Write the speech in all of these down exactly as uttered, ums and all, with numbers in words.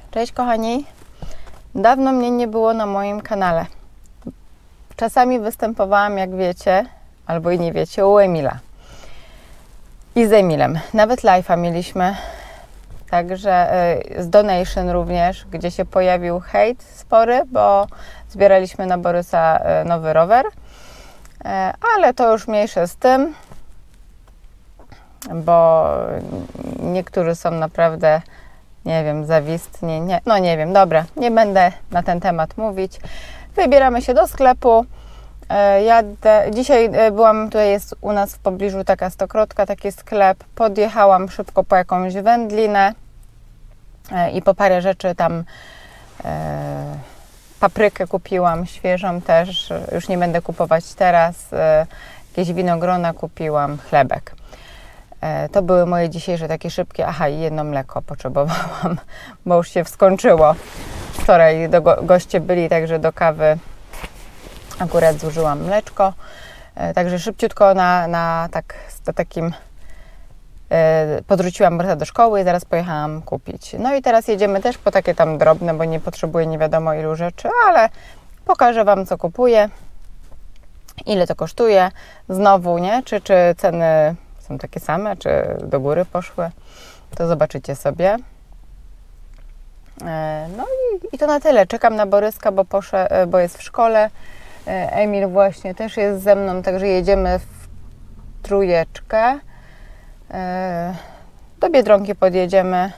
Cześć kochani, dawno mnie nie było na moim kanale. Czasami występowałam, jak wiecie, albo i nie wiecie, u Emila i z Emilem. Nawet live'a mieliśmy, także z donation również, gdzie się pojawił hejt spory, bo zbieraliśmy na Borysa nowy rower, ale to już mniejsze z tym, bo niektórzy są naprawdę, nie wiem, zawistni, nie, no nie wiem, dobra, nie będę na ten temat mówić. Wybieramy się do sklepu. Jadę, dzisiaj byłam, tutaj jest u nas w pobliżu taka stokrotka, taki sklep. Podjechałam szybko po jakąś wędlinę i po parę rzeczy tam, e, paprykę kupiłam, świeżą też, już nie będę kupować teraz. E, jakieś winogrona kupiłam, chlebek. E, to były moje dzisiejsze takie szybkie, aha, i jedno mleko potrzebowałam, bo już się skończyło. Wczoraj do go, goście byli, także do kawy akurat zużyłam mleczko. E, także szybciutko na, na, tak, na takim e, podrzuciłam Borysa do szkoły i zaraz pojechałam kupić. No i teraz jedziemy też po takie tam drobne, bo nie potrzebuję nie wiadomo ilu rzeczy, ale pokażę Wam, co kupuję, ile to kosztuje. Znowu, nie? Czy, czy ceny są takie same, czy do góry poszły, to zobaczycie sobie. E, no i, i to na tyle. Czekam na Boryska, bo, poszedł, bo jest w szkole. Emil właśnie też jest ze mną, także jedziemy w trójeczkę. Do Biedronki podjedziemy.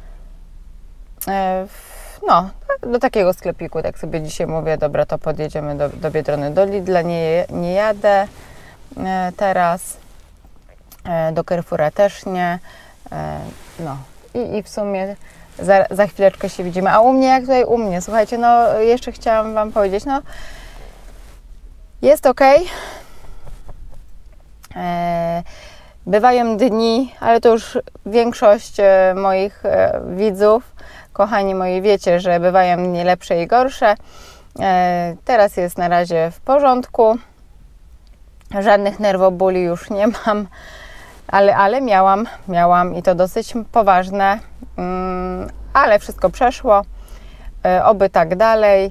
No, do takiego sklepiku, tak sobie dzisiaj mówię, dobra, to podjedziemy do, do Biedrony, do Lidla nie, nie jadę teraz, do Carrefoura też nie. No i, i w sumie za, za chwileczkę się widzimy. A u mnie, jak tutaj u mnie, słuchajcie, no jeszcze chciałam Wam powiedzieć, no jest ok. E, bywają dni, ale to już większość e, moich e, widzów, kochani moi, wiecie, że bywają dni lepsze i gorsze. E, teraz jest na razie w porządku. Żadnych nerwobóli już nie mam, ale, ale miałam, miałam i to dosyć poważne, mm, ale wszystko przeszło. E, oby tak dalej.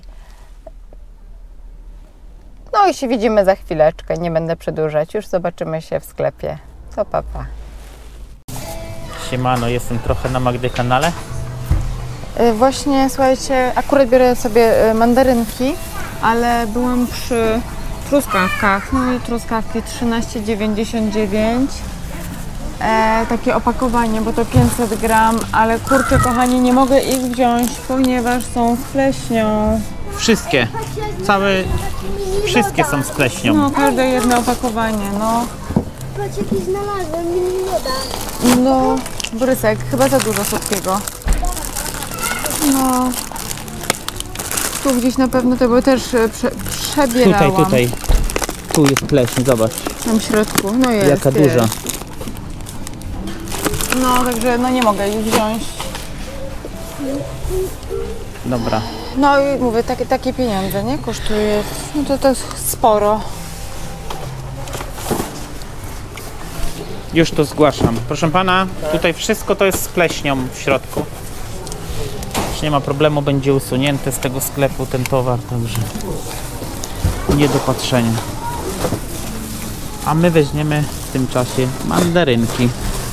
No i się widzimy za chwileczkę, nie będę przedłużać, już zobaczymy się w sklepie. To pa, pa. Siemano, jestem trochę na Magdy kanale. Właśnie, słuchajcie, akurat biorę sobie mandarynki, ale byłam przy truskawkach. No i truskawki trzynaście dziewięćdziesiąt dziewięć. E, takie opakowanie, bo to pięćset gram, ale kurczę kochani, nie mogę ich wziąć, ponieważ są z pleśnią. Wszystkie, całe, wszystkie są z pleśnią. No, każde jedno opakowanie, no. Patrz, jaki znalazłem, mini loda. No, Borysek, chyba za dużo słodkiego. No. Tu gdzieś na pewno to, bo też prze, przebierałam. Tutaj, tutaj. Tu jest pleśń, zobacz. Tam w środku, no jest. Jaka jest. duża. No, także no nie mogę ich wziąć. Dobra. No i mówię, takie, takie pieniądze, nie? Kosztuje, no to to jest sporo. Już to zgłaszam. Proszę pana, tutaj wszystko to jest z pleśnią w środku. Już nie ma problemu, będzie usunięty z tego sklepu ten towar, także nie do patrzenia. A my weźmiemy w tym czasie mandarynki.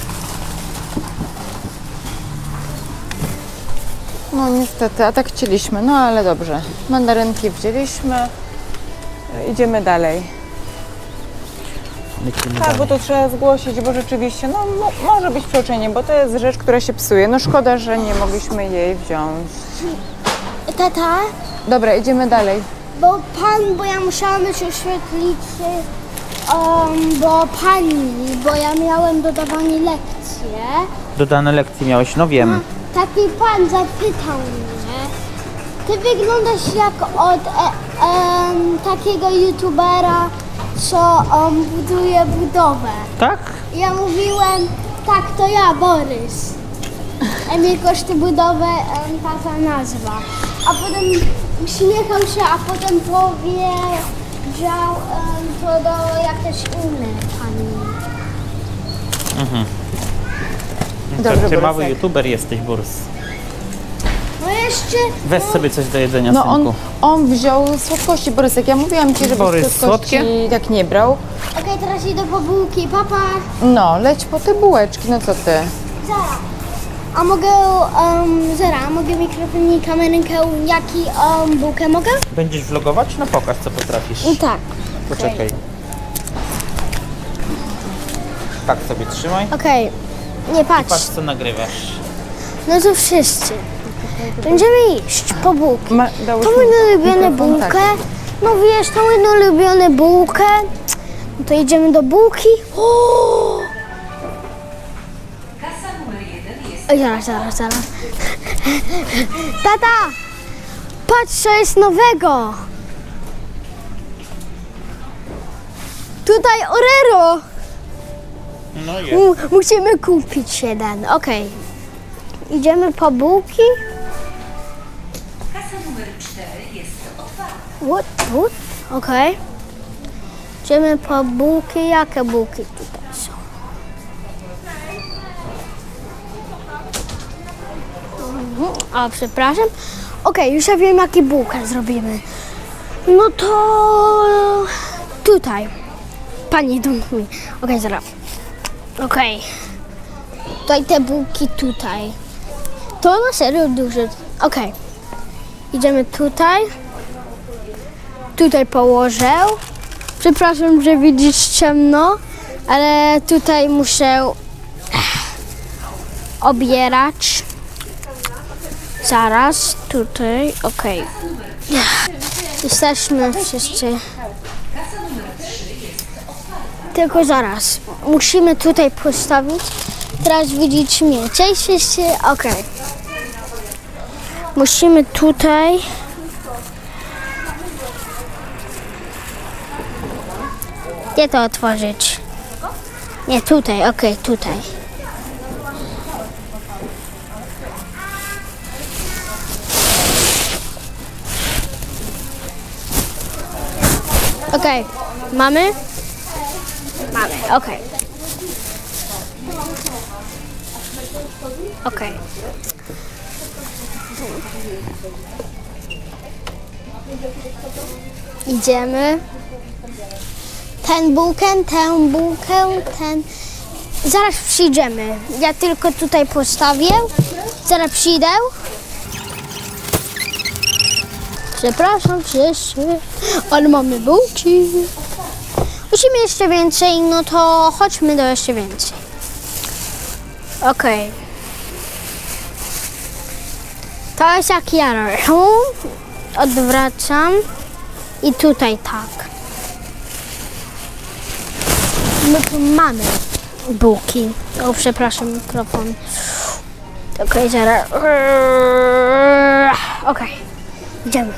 No niestety, a tak chcieliśmy, no ale dobrze. Mandarynki wzięliśmy, idziemy dalej. Lecimy Tak, dalej. bo to trzeba zgłosić, bo rzeczywiście, no mo może być przeoczenie, bo to jest rzecz, która się psuje. No szkoda, że nie mogliśmy jej wziąć. Tata, Dobra, idziemy dalej. bo pan, bo ja musiałam mieć oświetlić, um, bo pani, bo ja miałem dodawanie lekcje. Dodane lekcje miałeś, no wiem. Taki pan zapytał mnie, ty wyglądasz jak od e, em, takiego youtubera, co um, buduje budowę. Tak? Ja mówiłem, tak, to ja, Borys. Emil koszty budowę, em, taka nazwa. A potem uśmiechał się, a potem powiedział em, to do jakiejś innej pani. Mhm. Dobrze, Ty mały Borysek. youtuber jesteś, Borys. No ja jeszcze... Weź sobie coś do jedzenia, No synku. on, on wziął słodkości, Borysek. Ja mówiłam ci, żebyś Borys, słodkości słodkie? tak nie brał. Okej, teraz idę po bułki, papa. No, leć po te bułeczki, no co ty? Zara. A mogę, um, Zara, a mogę mikrofon i kamerynkę, jaki um, bułkę mogę? Będziesz vlogować? No pokaż, co potrafisz. Tak. Poczekaj. Tak sobie trzymaj. Okej, nie Patrz, patrz. co nagrywasz. No to wszyscy. Będziemy iść po bułki. Ma, To dałyśmy mój ulubiony mikrofon, bułkę. tak. No wiesz, to mój ulubiony bułkę. No to idziemy do bułki. O! Oj, zaraz, zaraz, zaraz. Tata! Patrz, co jest nowego. Tutaj Orero. No jest. M- musimy kupić jeden. Okej. Idziemy po bułki. Kasa numer cztery jest otwarta. What? What? Okej. Idziemy po bułki. Jakie bułki tutaj są? Mhm. A, przepraszam. Okej, już ja wiem, jakie bułkę zrobimy. No to tutaj. Pani do mówi. Okej, zaraz. Okej. Tutaj te bułki tutaj. To na serio duże. Okej. Idziemy tutaj. Tutaj położę. Przepraszam, że widzisz ciemno, ale tutaj muszę obierać. Zaraz, tutaj, okej. Jesteśmy wszyscy. Tylko zaraz. Musimy tutaj postawić. Teraz widzieć mnie. Cześć wszyscy. Okej. Musimy tutaj. Gdzie to otworzyć? Nie, tutaj, okej, tutaj. Okej, mamy? Mamy, okej. Okej. Idziemy. Ten bułkę, tę bułkę, ten... Zaraz przyjdziemy. Ja tylko tutaj postawię. Zaraz przyjdę. Przepraszam wszyscy, ale mamy bułki. Musimy jeszcze więcej, no to chodźmy do jeszcze więcej. Okej. To jest jak ja robię. Odwracam i tutaj tak. My tu mamy bułki. O, przepraszam, mikrofon. Okej, zaraz. Okej, idziemy.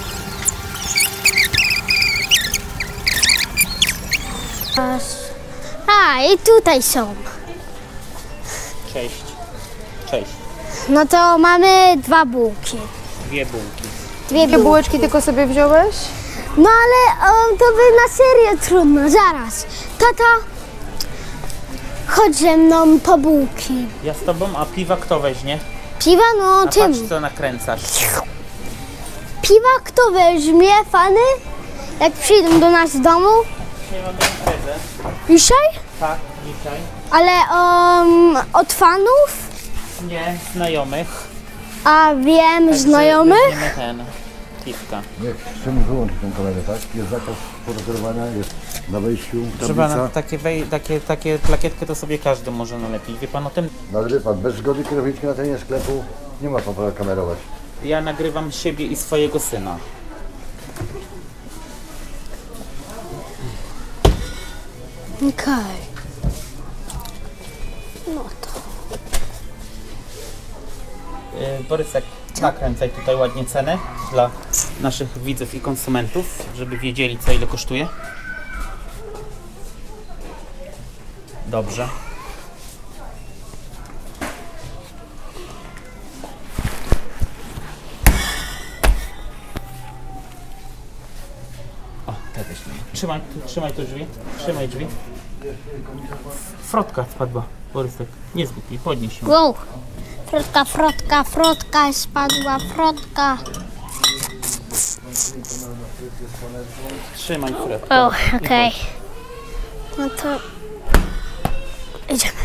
A, i tutaj są. Cześć. Cześć. No to mamy dwa bułki. Dwie bułki. Dwie Jakie bułki. bułeczki tylko sobie wziąłeś? No ale um, to by na serio trudno. Zaraz. Tata, chodź ze mną po bułki. Ja z tobą, a piwa kto weźmie? Piwa, no A tym. patrz, co nakręcasz. Piwa kto weźmie, fany? Jak przyjdą do nas z domu? Dzisiaj mamy imprezę. Dzisiaj? Tak, dzisiaj. Ale um, od fanów? Nie, znajomych. A wiem, Także znajomych? weźmiemy ten. Piwka. Niech chcemy wyłączyć tę kamerę, tak? Jest zakaz fotografowania, jest na wejściu Proszę pana, tablica. takie, wej, takie, takie plakietkę to sobie każdy może nalepić. Wie pan o tym? Nagrywa pan, bez zgody kierowniczki na terenie sklepu nie ma pan prawa kamerować. Ja nagrywam siebie i swojego syna. Okej. No to. Yy, Borysek, nakręcaj tutaj ładnie cenę dla naszych widzów i konsumentów, żeby wiedzieli, co ile kosztuje. Dobrze. O, te weźmiemy. Trzymaj, tu, trzymaj tu drzwi. Trzymaj drzwi. Frotka spadła, Borysek. Nie zgub jej, podnieś ją. Wow. Frotka, frotka, frotka, spadła frotka. Trzymaj Fred. O, okej. No to idziemy.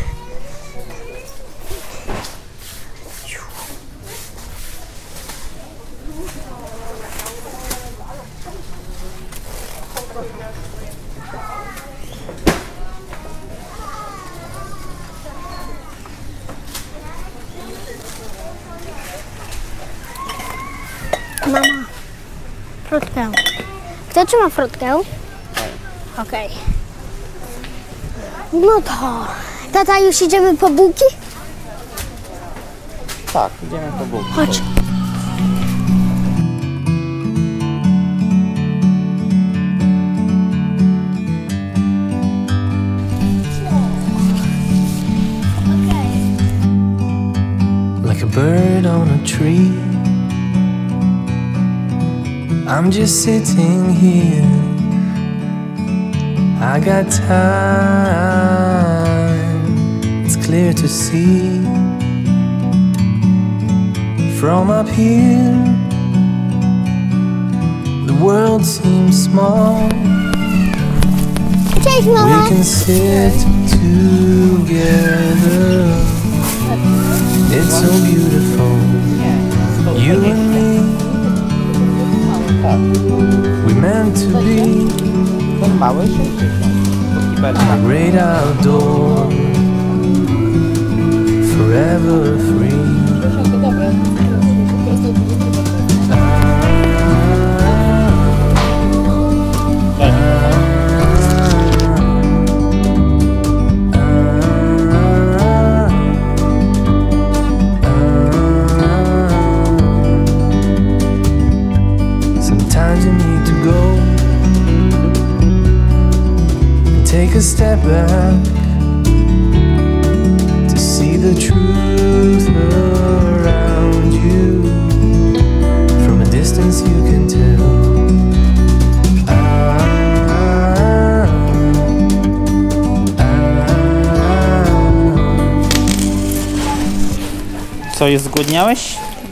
Mama, frutkę. Kto trzyma frutkę? Okej. No to, tata, już idziemy po bułki? Tak, idziemy po bułki. Chodź. Like a bird on a tree, I'm just sitting here. I got time, it's clear to see. From up here, the world seems small. Cześć, We mama. can sit together. It's so beautiful, you and me. We meant to be Ten mały sześćdziesiąt. To kibelka. great outdoor, forever free. Sometimes you need to go and take a step back to see the truth around you. From a distance you can tell. Ah, Co, już zgłodniałeś?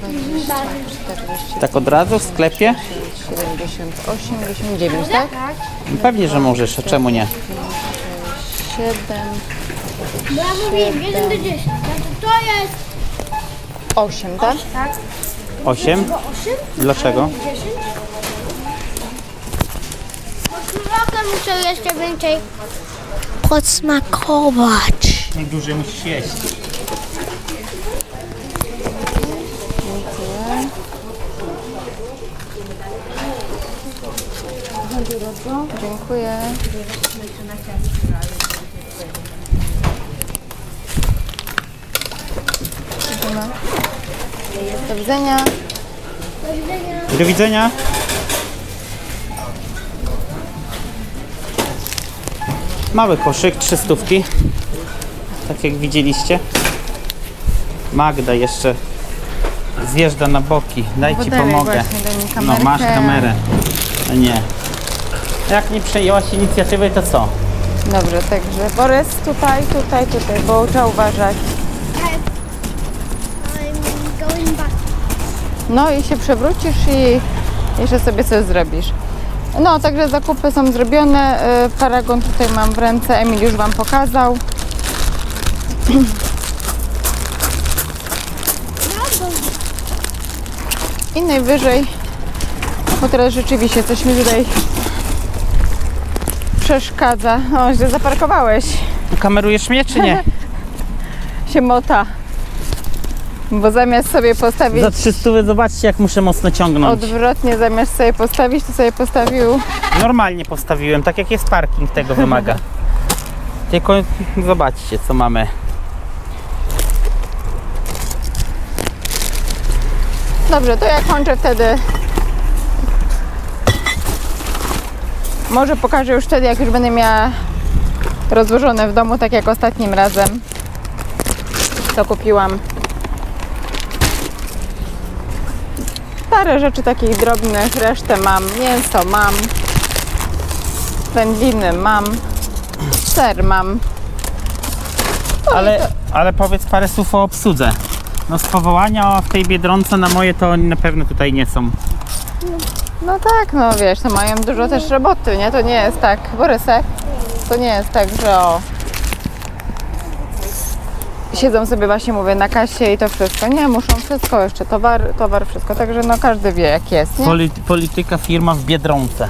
Tak od razu w sklepie? siedemdziesiąt osiem, osiemdziesiąt dziewięć, tak? No pewnie, że możesz, a czemu nie? siedem, Bo ja mówiłem jeden do dziesięciu. To jest osiem, tak? osiem? Dlaczego? trochę muszę jeszcze więcej podsmakować. Najdłużej musisz jeść. Dziękuję. Idziemy. Do widzenia. Do widzenia. Mały koszyk, trzy stówki. Tak jak widzieliście. Magda jeszcze zjeżdża na boki. Daj ci Butelek pomogę. właśnie, daj mi No kamerkę. masz kamerę. No nie. Jak nie przejęłaś inicjatywy, to co? Dobrze, także Borys tutaj, tutaj, tutaj, bo trzeba uważać. I'm going back. No i się przewrócisz i jeszcze sobie coś zrobisz. No, także zakupy są zrobione. Y, Paragon tutaj mam w ręce, Emil już Wam pokazał. I najwyżej, bo teraz rzeczywiście coś mi tutaj przeszkadza. O, źle zaparkowałeś. Kamerujesz mnie, czy nie? Się mota. Bo zamiast sobie postawić Za trzysta zobaczcie, jak muszę mocno ciągnąć. odwrotnie, zamiast sobie postawić, to sobie postawił. Normalnie postawiłem, tak jak jest parking, tego wymaga. Tylko zobaczcie, co mamy. Dobrze, to ja kończę wtedy. Może pokażę już wtedy, jak już będę miała rozłożone w domu, tak jak ostatnim razem. To kupiłam. Parę rzeczy takich drobnych, resztę mam. Mięso mam. Wędliny mam. Ser mam. Ale, ale powiedz parę słów o obsłudze. No z powołania w tej Biedronce na moje to oni na pewno tutaj nie są. No tak, no wiesz, to mają dużo też roboty, nie? To nie jest tak, Borysek, to nie jest tak, że o... siedzą sobie właśnie, mówię, na kasie i to wszystko. Nie, muszą wszystko jeszcze, towar, towar, wszystko. Także no każdy wie jak jest, nie? Poli polityka firma w Biedronce.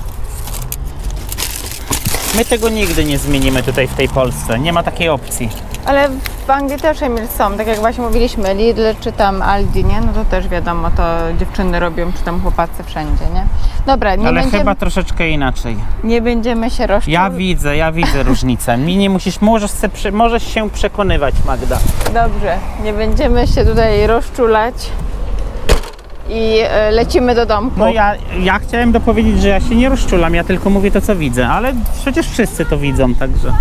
My tego nigdy nie zmienimy tutaj w tej Polsce. Nie ma takiej opcji. Ale w Anglii też, Emil, są, tak jak właśnie mówiliśmy, Lidl czy tam Aldi, nie? No to też wiadomo, to dziewczyny robią, czy tam chłopacy wszędzie, nie? Dobra, nie, Ale będziemy, chyba troszeczkę inaczej. nie będziemy się rozczulać. Ja widzę, ja widzę różnicę. Mi nie musisz, możesz, se, prze- możesz się przekonywać, Magda. Dobrze, nie będziemy się tutaj rozczulać i e, lecimy do domku. No ja, ja chciałem dopowiedzieć, że ja się nie rozczulam, ja tylko mówię to, co widzę, ale przecież wszyscy to widzą, także...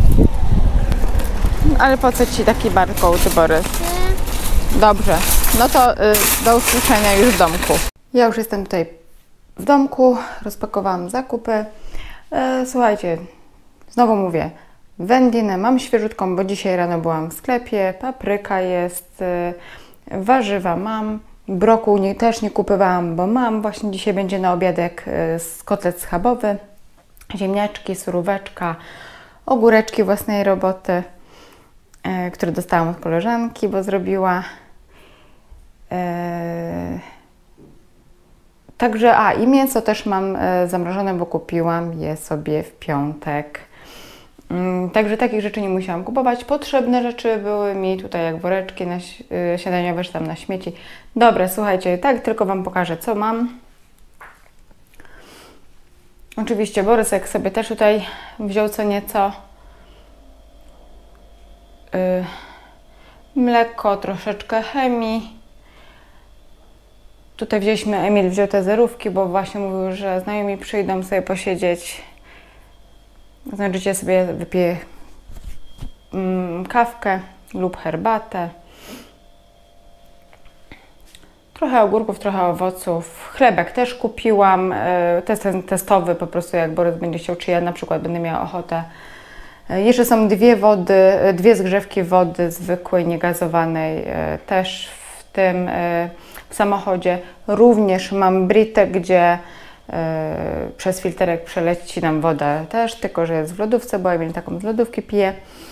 Ale po co ci taki barkołd, Borys? Dobrze, no to y, do usłyszenia już w domku. Ja już jestem tutaj w domku, rozpakowałam zakupy. E, słuchajcie, znowu mówię, wędlinę mam świeżutką, bo dzisiaj rano byłam w sklepie, papryka jest, y, warzywa mam, brokuł nie, też nie kupowałam, bo mam. Właśnie dzisiaj będzie na obiadek y, kotlet schabowy, ziemniaczki, suróweczka, ogóreczki własnej roboty, które dostałam od koleżanki, bo zrobiła. Eee... Także, a i mięso też mam e, zamrożone, bo kupiłam je sobie w piątek. Mm, także takich rzeczy nie musiałam kupować. Potrzebne rzeczy były mi tutaj jak woreczki na, y, śniadaniowe, czy tam na śmieci. Dobra, słuchajcie, tak tylko Wam pokażę, co mam. Oczywiście Borysek sobie też tutaj wziął co nieco. Mleko, troszeczkę chemii. Tutaj wzięliśmy, Emil wziął te zerówki, bo właśnie mówił, że znajomi przyjdą sobie posiedzieć. Znaczy, ja sobie wypiję mm, kawkę lub herbatę. Trochę ogórków, trochę owoców. Chlebek też kupiłam. To jest ten testowy po prostu, jak Borys będzie chciał, czy ja na przykład będę miała ochotę. Jeszcze są dwie wody, dwie zgrzewki wody zwykłej, niegazowanej też w tym w samochodzie. Również mam britę, gdzie przez filterek przeleci nam woda też, tylko że jest w lodówce, bo ja taką z lodówki piję.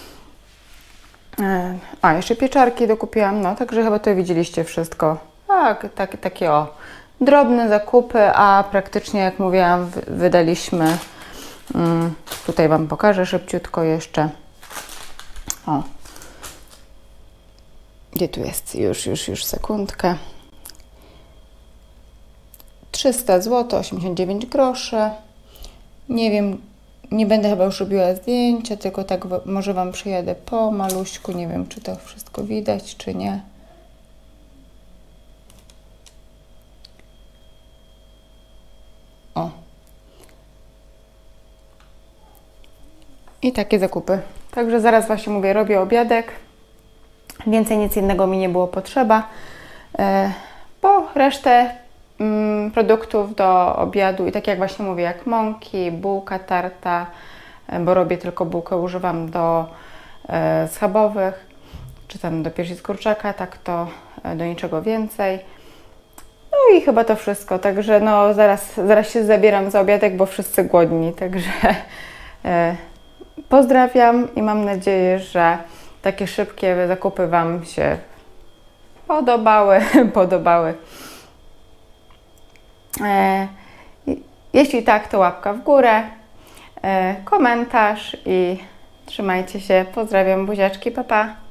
A, jeszcze pieczarki dokupiłam, no także chyba to widzieliście wszystko. Tak, tak, takie o, drobne zakupy, a praktycznie jak mówiłam, wydaliśmy. Mm, tutaj Wam pokażę szybciutko jeszcze. O. Gdzie tu jest? Już, już, już sekundkę. trzysta złotych, osiemdziesiąt dziewięć groszy. Nie wiem, nie będę chyba już robiła zdjęcia, tylko tak może Wam przyjadę po maluśku. Nie wiem, czy to wszystko widać, czy nie. O. I takie zakupy. Także zaraz właśnie mówię, robię obiadek. Więcej nic innego mi nie było potrzeba. Bo resztę mm, produktów do obiadu i tak jak właśnie mówię, jak mąki, bułka tarta, bo robię tylko bułkę, używam do e, schabowych, czy tam do piersi z kurczaka, tak to e, do niczego więcej. No i chyba to wszystko. Także no zaraz, zaraz się zabieram za obiadek, bo wszyscy głodni. Także e, pozdrawiam i mam nadzieję, że takie szybkie zakupy Wam się podobały. podobały. E, jeśli tak, to łapka w górę, e, komentarz i trzymajcie się. Pozdrawiam, buziaczki, pa pa.